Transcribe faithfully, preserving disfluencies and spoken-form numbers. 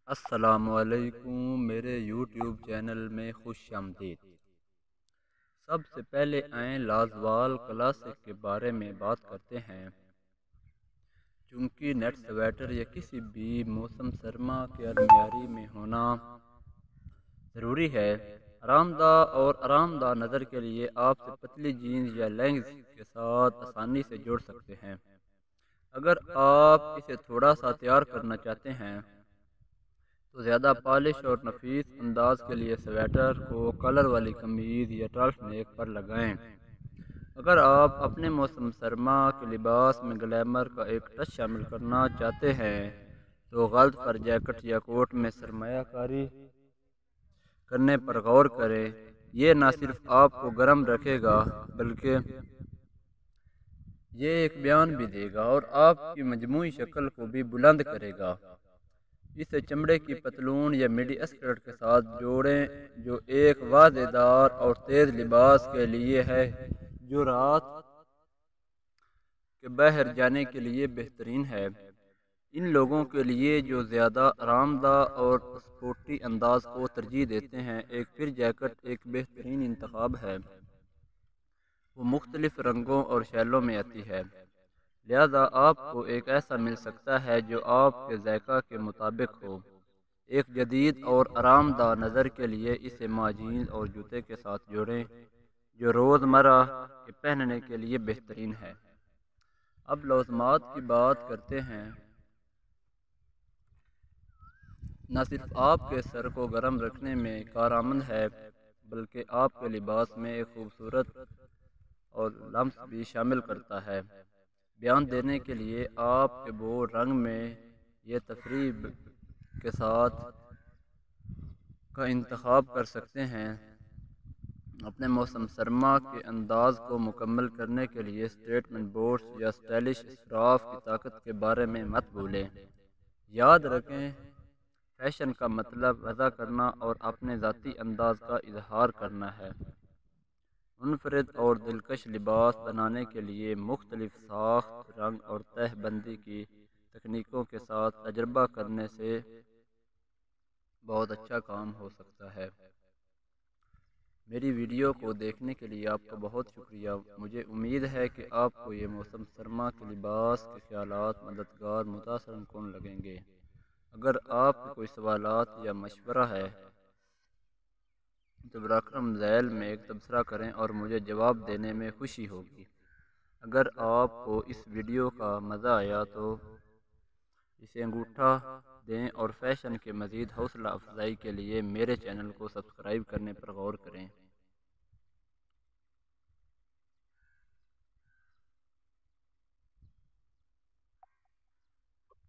السلام علیکم، میرے یوٹیوب چینل میں خوش آمدید۔ سب سے پہلے آئیں لازوال کلاسک کے بارے میں بات کرتے ہیں۔ چونکہ نیٹ سویٹر یا کسی بھی موسم سرما کے معیاری میں ہونا ضروری ہے۔ آرام دہ اور آرام دہ نظر کے لیے آپ سے پتلی جینز یا لیگنز کے ساتھ آسانی سے جوڑ سکتے ہیں۔ اگر آپ اسے تھوڑا سا تیار کرنا چاہتے ہیں تو زیادہ پالش اور نفیس انداز کے لیے سویٹر کو کالر والی قمیض یا ٹرٹل نیک پر لگائیں۔ اگر آپ اپنے موسم سرما کے لباس میں گلیمر کا ایک ٹچ شامل کرنا چاہتے ہیں تو غلط فر جیکٹ یا کوٹ میں سرمایہ کاری کرنے پر غور کریں۔ یہ نہ صرف آپ کو گرم رکھے گا بلکہ یہ ایک بیان بھی دے گا اور آپ کی مجموعی شکل کو بھی بلند کرے گا۔ اسے چمڑے کی پتلون یا مڈی اسکرٹ کے ساتھ جوڑیں جو ایک واضح دار اور تیز لباس کے لیے ہے جو رات کے باہر جانے کے لیے بہترین ہے۔ ان لوگوں کے لیے جو زیادہ آرام دہ اور سپورٹی انداز کو ترجیح دیتے ہیں، ایک فر جیکٹ ایک بہترین انتخاب ہے۔ وہ مختلف رنگوں اور شیلوں میں آتی ہے، لہذا آپ کو ایک ایسا مل سکتا ہے جو آپ کے ذائقہ کے مطابق ہو۔ ایک جدید اور آرام دہ نظر کے لیے اسے ماہ جینز اور جوتے کے ساتھ جوڑیں جو روزمرہ کے پہننے کے لیے بہترین ہے۔ اب لوازمات کی بات کرتے ہیں۔ نہ صرف آپ کے سر کو گرم رکھنے میں کارآمد ہے بلکہ آپ کے لباس میں ایک خوبصورت اور لمس بھی شامل کرتا ہے۔ بیان دینے کے لیے آپ کے بو رنگ میں یہ تفریح کے ساتھ کا انتخاب کر سکتے ہیں۔ اپنے موسم سرما کے انداز کو مکمل کرنے کے لیے اسٹیٹمنٹ بوٹس یا اسٹائلش اسکارف کی طاقت کے بارے میں مت بھولیں۔ یاد رکھیں، فیشن کا مطلب وضع کرنا اور اپنے ذاتی انداز کا اظہار کرنا ہے۔ منفرد اور دلکش لباس بنانے کے لیے مختلف ساخت، رنگ اور تہہ بندی کی تکنیکوں کے ساتھ تجربہ کرنے سے بہت اچھا کام ہو سکتا ہے۔ میری ویڈیو کو دیکھنے کے لیے آپ کا بہت شکریہ۔ مجھے امید ہے کہ آپ کو یہ موسم سرما کے لباس کے خیالات مددگار متاثر کن لگیں گے۔ اگر آپ کے کوئی سوالات یا مشورہ ہے تو براہ کرم ذیل میں ایک تبصرہ کریں اور مجھے جواب دینے میں خوشی ہوگی۔ اگر آپ کو اس ویڈیو کا مزہ آیا تو اسے انگوٹھا دیں اور فیشن کے مزید حوصلہ افزائی کے لیے میرے چینل کو سبسکرائب کرنے پر غور کریں۔